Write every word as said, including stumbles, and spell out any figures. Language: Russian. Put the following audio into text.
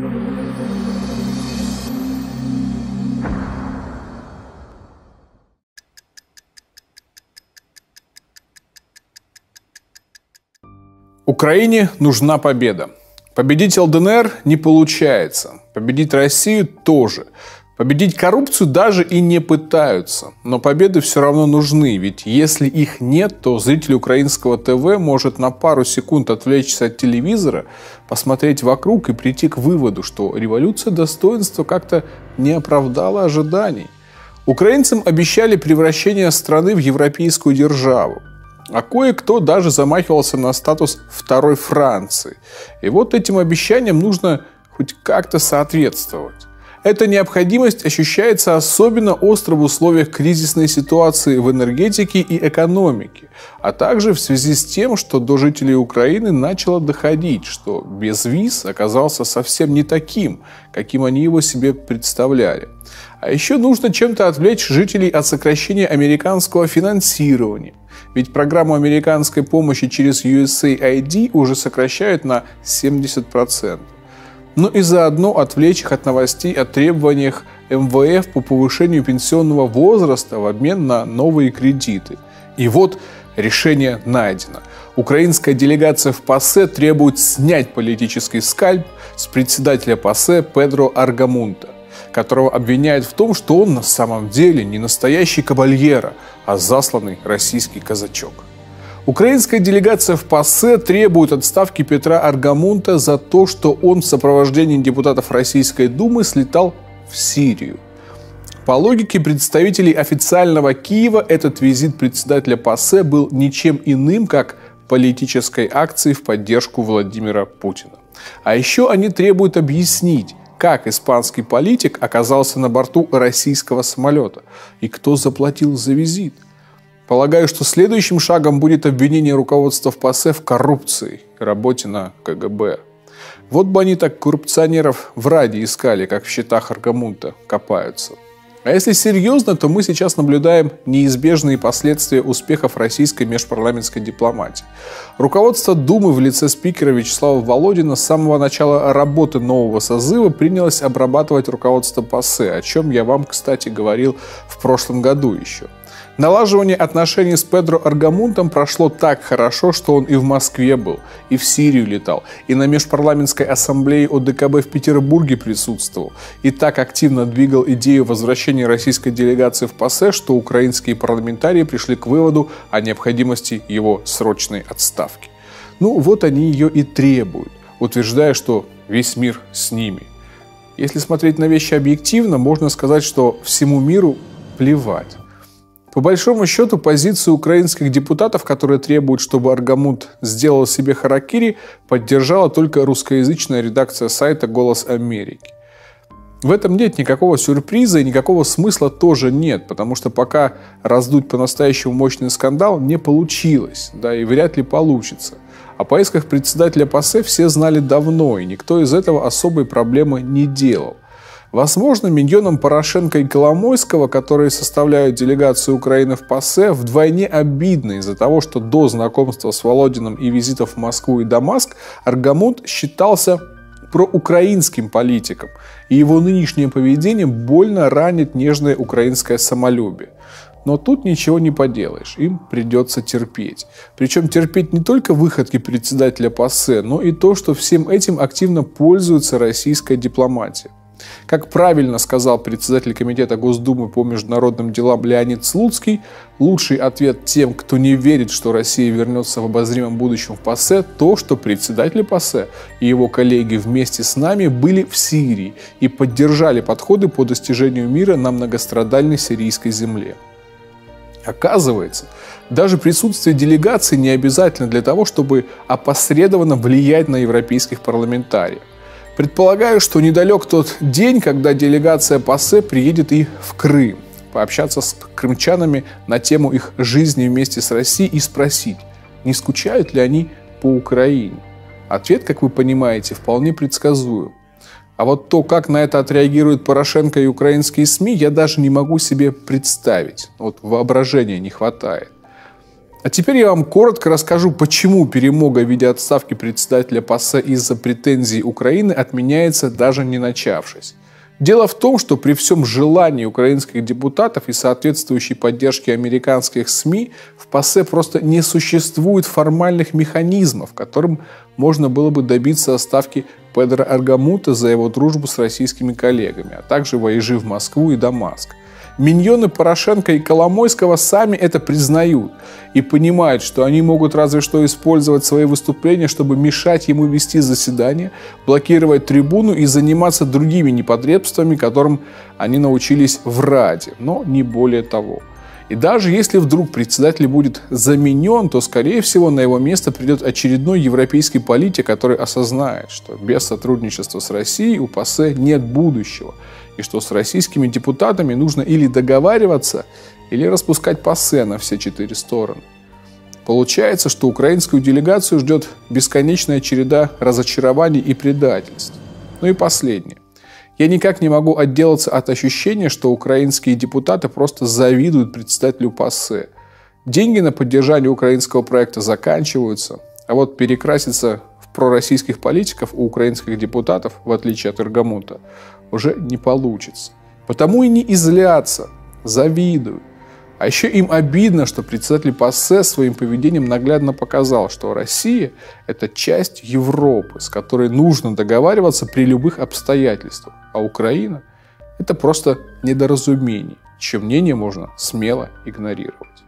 Украине нужна победа. Победить ЛДНР не получается. Победить Россию тоже. Победить коррупцию даже и не пытаются. Но победы все равно нужны, ведь если их нет, то зритель украинского ТВ может на пару секунд отвлечься от телевизора, посмотреть вокруг и прийти к выводу, что революция достоинства как-то не оправдала ожиданий. Украинцам обещали превращение страны в европейскую державу. А кое-кто даже замахивался на статус второй Франции. И вот этим обещаниям нужно хоть как-то соответствовать. Эта необходимость ощущается особенно остро в условиях кризисной ситуации в энергетике и экономике, а также в связи с тем, что до жителей Украины начало доходить, что безвиз оказался совсем не таким, каким они его себе представляли. А еще нужно чем-то отвлечь жителей от сокращения американского финансирования. Ведь программу американской помощи через ю эс эй ай ди уже сокращают на семьдесят процентов. Но и заодно отвлечь их от новостей о требованиях эм вэ эф по повышению пенсионного возраста в обмен на новые кредиты. И вот решение найдено. Украинская делегация в ПАСЕ требует снять политический скальп с председателя ПАСЕ Педро Аргамунта, которого обвиняют в том, что он на самом деле не настоящий кабальеро, а засланный российский казачок. Украинская делегация в ПАСЕ требует отставки Петра Аргамунта за то, что он в сопровождении депутатов Российской Думы слетал в Сирию. По логике представителей официального Киева, этот визит председателя ПАСЕ был ничем иным, как политической акцией в поддержку Владимира Путина. А еще они требуют объяснить, как испанский политик оказался на борту российского самолета и кто заплатил за визит. Полагаю, что следующим шагом будет обвинение руководства в ПАСЕ в коррупции и работе на ка гэ бэ. Вот бы они так коррупционеров в Раде искали, как в счетах Аргамунта копаются. А если серьезно, то мы сейчас наблюдаем неизбежные последствия успехов российской межпарламентской дипломатии. Руководство Думы в лице спикера Вячеслава Володина с самого начала работы нового созыва принялось обрабатывать руководство ПАСЕ, о чем я вам, кстати, говорил в прошлом году еще. Налаживание отношений с Педро Аргамунтом прошло так хорошо, что он и в Москве был, и в Сирию летал, и на межпарламентской ассамблее о дэ ка бэ в Петербурге присутствовал, и так активно двигал идею возвращения российской делегации в ПАСЕ, что украинские парламентарии пришли к выводу о необходимости его срочной отставки. Ну вот они ее и требуют, утверждая, что весь мир с ними. Если смотреть на вещи объективно, можно сказать, что всему миру плевать. По большому счету, позицию украинских депутатов, которые требуют, чтобы Аргамунт сделал себе харакири, поддержала только русскоязычная редакция сайта «Голос Америки». В этом нет никакого сюрприза и никакого смысла тоже нет, потому что пока раздуть по-настоящему мощный скандал не получилось, да и вряд ли получится. О поисках председателя ПАСЕ все знали давно, и никто из этого особой проблемы не делал. Возможно, миньонам Порошенко и Коломойского, которые составляют делегацию Украины в ПАСЕ, вдвойне обидно из-за того, что до знакомства с Володиным и визитов в Москву и Дамаск Аргамунт считался проукраинским политиком, и его нынешнее поведение больно ранит нежное украинское самолюбие. Но тут ничего не поделаешь, им придется терпеть. Причем терпеть не только выходки председателя ПАСЕ, но и то, что всем этим активно пользуется российская дипломатия. Как правильно сказал председатель комитета Госдумы по международным делам Леонид Слуцкий, лучший ответ тем, кто не верит, что Россия вернется в обозримом будущем в ПАСЕ, то, что председатель ПАСЕ и его коллеги вместе с нами были в Сирии и поддержали подходы по достижению мира на многострадальной сирийской земле. Оказывается, даже присутствие делегации не обязательно для того, чтобы опосредованно влиять на европейских парламентариев. Предполагаю, что недалек тот день, когда делегация ПАСЕ приедет и в Крым, пообщаться с крымчанами на тему их жизни вместе с Россией и спросить, не скучают ли они по Украине. Ответ, как вы понимаете, вполне предсказуем. А вот то, как на это отреагируют Порошенко и украинские СМИ, я даже не могу себе представить. Вот воображения не хватает. А теперь я вам коротко расскажу, почему перемога в виде отставки председателя ПАСЕ из-за претензий Украины отменяется, даже не начавшись. Дело в том, что при всем желании украинских депутатов и соответствующей поддержке американских СМИ в ПАСЕ просто не существует формальных механизмов, которым можно было бы добиться отставки Педро Аргамута за его дружбу с российскими коллегами, а также воежи в Москву и Дамаск. Миньоны Порошенко и Коломойского сами это признают и понимают, что они могут разве что использовать свои выступления, чтобы мешать ему вести заседание, блокировать трибуну и заниматься другими непотребствами, которым они научились в Раде, но не более того. И даже если вдруг председатель будет заменен, то, скорее всего, на его место придет очередной европейский политик, который осознает, что без сотрудничества с Россией у ПАСЕ нет будущего, и что с российскими депутатами нужно или договариваться, или распускать ПАСЕ на все четыре стороны. Получается, что украинскую делегацию ждет бесконечная череда разочарований и предательств. Ну и последнее. Я никак не могу отделаться от ощущения, что украинские депутаты просто завидуют председателю ПАСЕ. Деньги на поддержание украинского проекта заканчиваются, а вот перекраситься в пророссийских политиков у украинских депутатов, в отличие от Аргамута, уже не получится. Потому и не излятся, завидуют. А еще им обидно, что председатель ПАСЕ своим поведением наглядно показал, что Россия – это часть Европы, с которой нужно договариваться при любых обстоятельствах, а Украина – это просто недоразумение, чье мнение можно смело игнорировать.